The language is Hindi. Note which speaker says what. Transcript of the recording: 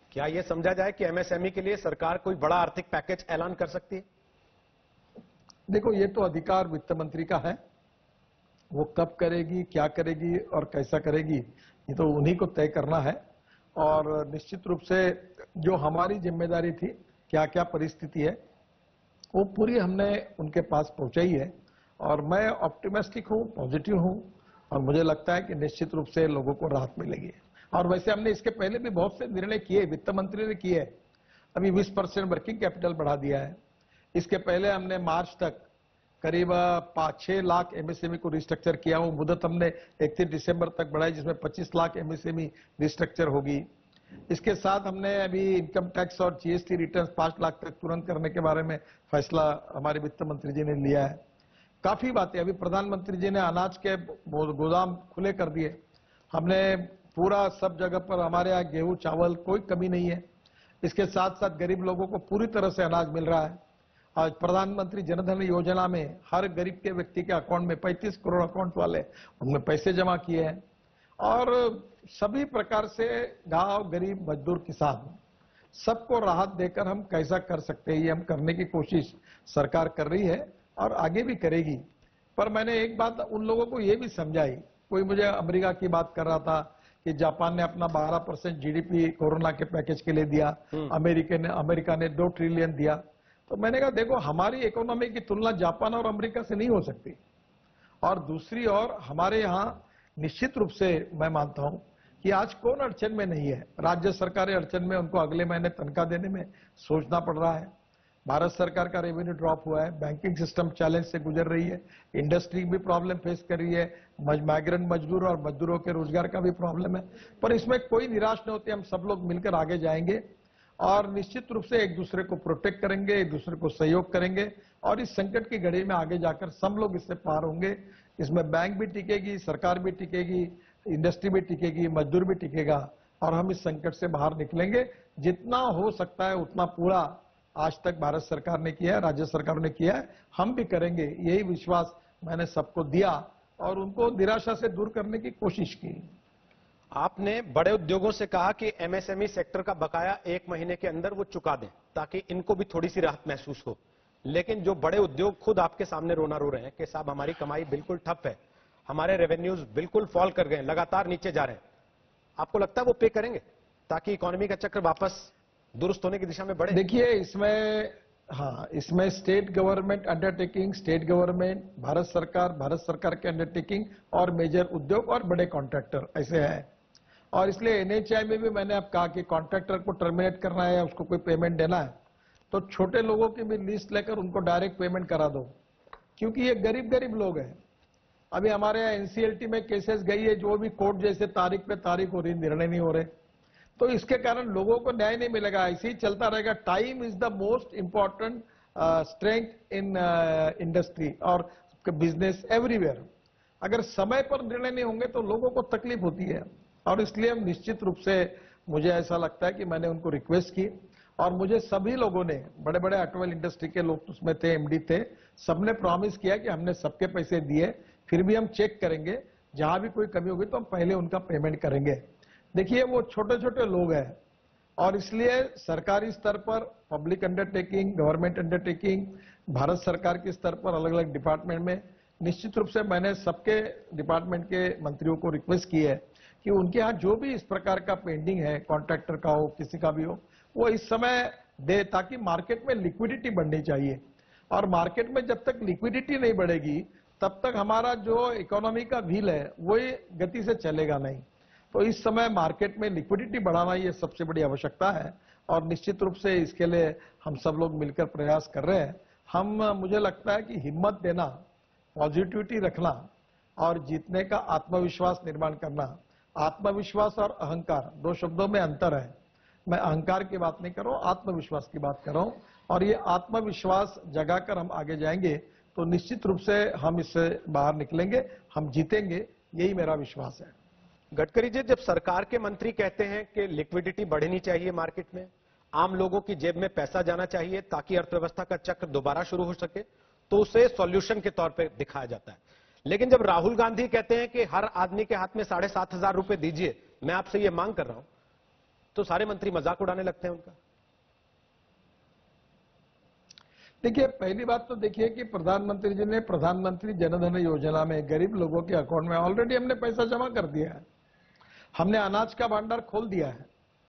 Speaker 1: क्या यह समझा जाए कि एमएसएमई के लिए सरकार कोई बड़ा आर्थिक पैकेज ऐलान कर सकती है?
Speaker 2: देखो, ये तो अधिकार वित्त मंत्री का है। वो कब करेगी, क्या करेगी और कैसा करेगी, ये तो उन्हीं को तय करना है। और निश्चित रूप से जो हमारी जिम्मेदारी थी, क्या क्या परिस्थिति है, वो पूरी हमने उनके पास पहुंचाई है। और मैं ऑप्टिमिस्टिक हूं, पॉजिटिव हूं, और मुझे लगता है कि निश्चित रूप से लोगों को राहत मिलेगी। और वैसे हमने इसके पहले भी बहुत से निर्णय किए, वित्त मंत्री ने किए। अभी 20% वर्किंग कैपिटल बढ़ा दिया है। इसके पहले हमने मार्च तक करीब 5-6 लाख एमएसएमई को रिस्ट्रक्चर किया। वो मुदत हमने 31 दिसंबर तक बढ़ाई, जिसमें 25 लाख एमएसएमई रिस्ट्रक्चर होगी। इसके साथ हमने अभी इनकम टैक्स और जीएसटी रिटर्न 5 लाख तक तुरंत करने के बारे में फैसला हमारे वित्त मंत्री जी ने लिया है। काफी बातें, अभी प्रधानमंत्री जी ने अनाज के गोदाम खुले कर दिए। हमने पूरा सब जगह पर, हमारे यहाँ गेहूं चावल कोई कमी नहीं है। इसके साथ साथ गरीब लोगों को पूरी तरह से अनाज मिल रहा है। आज प्रधानमंत्री जनधन योजना में हर गरीब के व्यक्ति के अकाउंट में 35 करोड़ अकाउंट वाले, उनमें पैसे जमा किए हैं। और सभी प्रकार से गांव, गरीब, मजदूर, किसान, सबको राहत देकर हम कैसा कर सकते हैं, ये हम करने की कोशिश सरकार कर रही है और आगे भी करेगी। पर मैंने एक बात उन लोगों को ये भी समझाई। कोई मुझे अमेरिका की बात कर रहा था कि जापान ने अपना 12% जीडीपी कोरोना के पैकेज के लिए दिया, अमेरिका ने 2 ट्रिलियन दिया। तो मैंने कहा, देखो, हमारी इकोनॉमी की तुलना जापान और अमेरिका से नहीं हो सकती। और दूसरी ओर हमारे यहाँ निश्चित रूप से मैं मानता हूं कि आज कौन अड़चन में नहीं है। राज्य सरकारें अड़चन में, उनको अगले महीने तनख्वाह देने में सोचना पड़ रहा है। भारत सरकार का रेवेन्यू ड्रॉप हुआ है, बैंकिंग सिस्टम चैलेंज से गुजर रही है, इंडस्ट्री भी प्रॉब्लम फेस कर रही है, माइग्रेंट मजदूर और मजदूरों के रोजगार का भी प्रॉब्लम है। पर इसमें कोई निराश नहीं होती, हम सब लोग मिलकर आगे जाएंगे और निश्चित रूप से एक दूसरे को प्रोटेक्ट करेंगे, एक दूसरे को सहयोग करेंगे और इस संकट की घड़ी में आगे जाकर सब लोग इससे पार होंगे। इसमें बैंक भी टिकेगी, सरकार भी टिकेगी, इंडस्ट्री भी टिकेगी, मजदूर भी टिकेगा और हम इस संकट से बाहर निकलेंगे। जितना हो सकता है उतना पूरा आज तक भारत सरकार ने किया है, राज्य सरकार ने किया है, हम भी करेंगे। यही विश्वास मैंने सबको दिया और उनको निराशा से दूर करने की कोशिश की।
Speaker 1: आपने बड़े उद्योगों से कहा कि एमएसएमई सेक्टर का बकाया 1 महीने के अंदर वो चुका दें ताकि इनको भी थोड़ी सी राहत महसूस हो। लेकिन जो बड़े उद्योग खुद आपके सामने रोना रो रहे हैं कि साहब हमारी कमाई बिल्कुल ठप है, हमारे रेवेन्यूज बिल्कुल फॉल कर गए, लगातार नीचे जा रहे हैं, आपको लगता है वो पे करेंगे ताकि इकोनॉमी का चक्र वापस दुरुस्त होने की दिशा में बढ़े?
Speaker 2: देखिए, इसमें state government undertaking, state government, Bharat सरकार के अंडरटेकिंग और मेजर उद्योग और बड़े कॉन्ट्रैक्टर ऐसे हैं। और इसलिए एनएचआई में भी मैंने अब कहा कि कॉन्ट्रैक्टर को टर्मिनेट करना है, उसको कोई पेमेंट देना है तो छोटे लोगों की भी लिस्ट लेकर उनको डायरेक्ट पेमेंट करा दो, क्योंकि ये गरीब लोग हैं। अभी हमारे यहाँ एनसीएलटी में केसेस गई है, जो भी कोर्ट जैसे तारीख पे तारीख हो रही, निर्णय नहीं हो रहे, तो इसके कारण लोगों को न्याय नहीं मिलेगा। ऐसे ही चलता रहेगा। Time is the most important strength in industry और बिजनेस एवरीवेयर। अगर समय पर निर्णय नहीं होंगे तो लोगों को तकलीफ होती है और इसलिए हम निश्चित रूप से, मुझे ऐसा लगता है कि मैंने उनको रिक्वेस्ट की और मुझे सभी लोगों ने, बड़े बड़े ऑटोमोबाइल इंडस्ट्री के लोग उसमें थे, एमडी थे, सबने प्रॉमिस किया कि हमने सबके पैसे दिए, फिर भी हम चेक करेंगे, जहां भी कोई कमी होगी तो हम पहले उनका पेमेंट करेंगे। देखिए, वो छोटे छोटे लोग हैं और इसलिए सरकारी स्तर पर public undertaking, government undertaking, Bharat सरकार के स्तर पर अलग अलग डिपार्टमेंट में निश्चित रूप से मैंने सबके डिपार्टमेंट के मंत्रियों को रिक्वेस्ट की है कि उनके यहाँ जो भी इस प्रकार का पेंडिंग है, कॉन्ट्रैक्टर का हो, किसी का भी हो, वो इस समय दे, ताकि मार्केट में लिक्विडिटी बढ़नी चाहिए। और मार्केट में जब तक लिक्विडिटी नहीं बढ़ेगी तब तक हमारा जो इकोनॉमी का व्हील है वही गति से चलेगा नहीं। तो इस समय मार्केट में लिक्विडिटी बढ़ाना ये सबसे बड़ी आवश्यकता है और निश्चित रूप से इसके लिए हम सब लोग मिलकर प्रयास कर रहे हैं। मुझे लगता है कि हिम्मत देना, पॉजिटिविटी रखना और जीतने का आत्मविश्वास निर्माण करना। आत्मविश्वास और अहंकार 2 शब्दों में अंतर है। मैं अहंकार की बात नहीं कर रहा हूं, आत्मविश्वास की बात कर रहा हूं और ये आत्मविश्वास जगाकर हम आगे जाएंगे तो निश्चित रूप से हम इससे बाहर निकलेंगे, हम जीतेंगे, यही मेरा विश्वास है।
Speaker 1: गडकरी जी, जब सरकार के मंत्री कहते हैं कि लिक्विडिटी बढ़नी चाहिए मार्केट में, आम लोगों की जेब में पैसा जाना चाहिए ताकि अर्थव्यवस्था का चक्र दोबारा शुरू हो सके, तो उसे सॉल्यूशन के तौर पर दिखाया जाता है। लेकिन जब राहुल गांधी कहते हैं कि हर आदमी के हाथ में 7,500 रुपए दीजिए, मैं आपसे ये मांग कर रहा हूं, तो सारे मंत्री मजाक उड़ाने लगते हैं उनका।
Speaker 2: देखिए, पहली बात तो देखिए कि प्रधानमंत्री जी ने प्रधानमंत्री जनधन योजना में गरीब लोगों के अकाउंट में ऑलरेडी हमने पैसा जमा कर दिया है। हमने अनाज का भंडार खोल दिया है।